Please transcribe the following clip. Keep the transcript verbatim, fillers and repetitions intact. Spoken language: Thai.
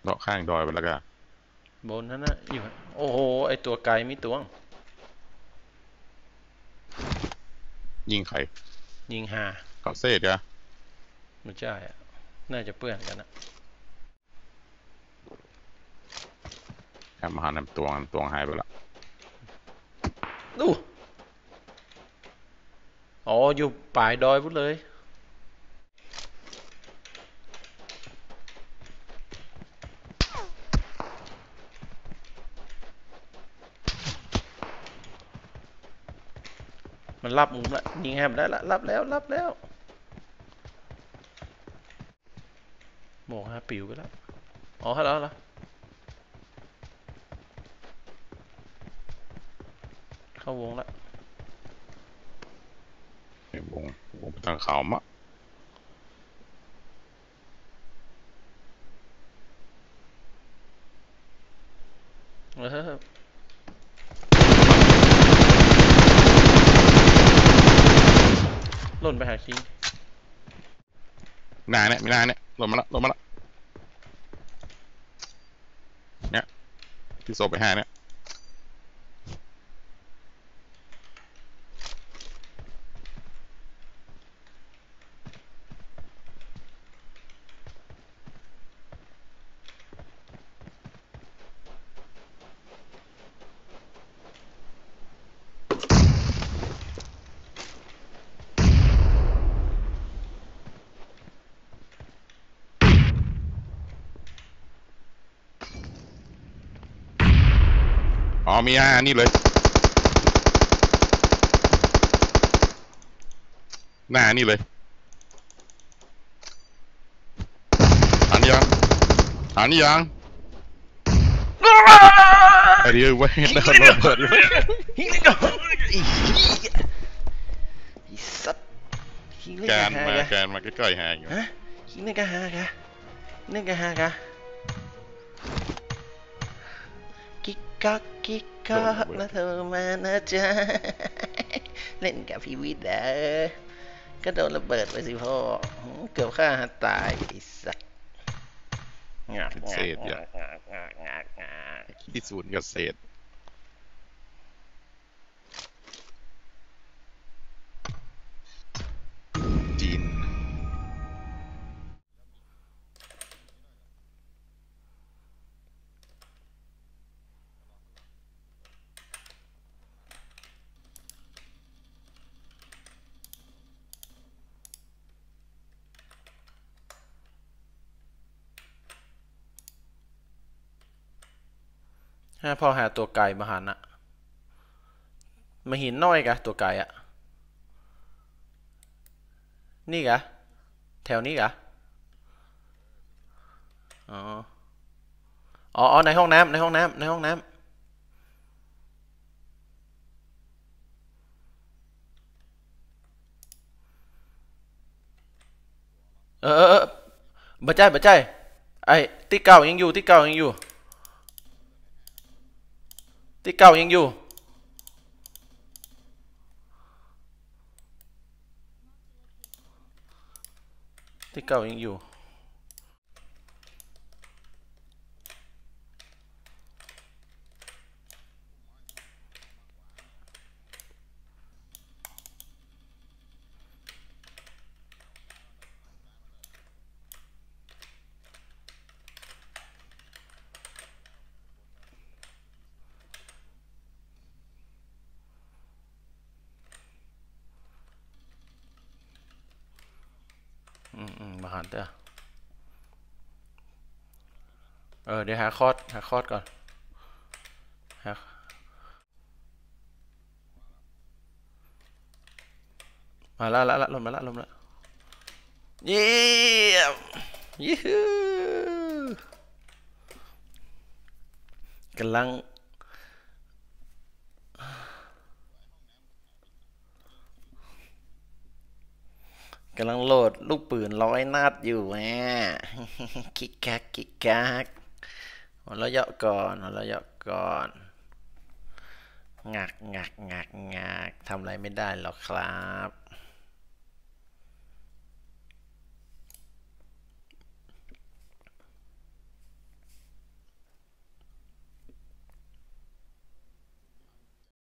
เลาะข้างดอยไปแล้วก็บนนั้นนะอยู่โอ้โหไอตัวไกลมีตัวงยิงไข่ยิงหาเกาะเศษอะไม่ใช่อะน่าจะเปื้อนกันนะแอบมาหานำตัวงตัวงหายไปละดูอ๋ออยู่ปลายดอยพุ่นเลยมันรับมุมละยิงแฮมได้ละรับแล้วรับแล้วโมงฮะปิวไปแล้วอ๋อฮัลโหลแล้วเข้าวงละไอ้วงวงไปทางเขามะเออล่นไปหาคิงหน้าเนี่ยมีหน้าเนี่ยลงมาละลงมาละเนี่ยที่โซไปห้าเนี่ยอ๋อมีอ่านี่เลยหน้านี่เลยหันยังหันยังไอ้เดียวเว้ยเดินระเบิดเลยฮิงเลยก็ไอ้เหี้ยไอ้สัตว์ฮิงเลยแกก็นมากหากะแกนมาใกล้ๆหาอยู่ฮะฮิงเลยก็หากะนี่ก็หากะกิ๊กกักกิ๊กโดกันระเบิดกแล้วเธอมานะจ๊ะเล่นกับพีวิทย์เด้อก็โดนระเบิดไปสิพ่อเกือบฆ่าหันตายไอ้สัตว์งักเป็นเศงักษอย่างักงักงักงักงักที่ศูนย์กับเศษจีนถ้าพอหาตัวไก่มาหันอะมาหินน้อยกะตัวไก่อะนี่กะแถวนี้กะอ๋ออ๋อในห้องน้ำในห้องน้ำในห้องน้ำเออเออเออบ่ใจบ่ใจไอ้ที่เก่ายังอยู่ที่เก่ายังอยู่ที่เก่ายังอยู่ที่เก่ายังอยู่อืมอืมมาหันเด้อเออเดี๋ยวหาคอร์ดหาคอร์ดก่อนหามาแล้วละละลงมาละลงมาละเยี่ยมยี่ฮูกำลังกำลังโหลดลูกปืนร้อยนัดอยู่แหมกิกกักกิกกักหัวเราะเยาะก่อนหัวเราะเยาะก่อนงักงักงักงักทำอะไรไม่ได้หรอกครับ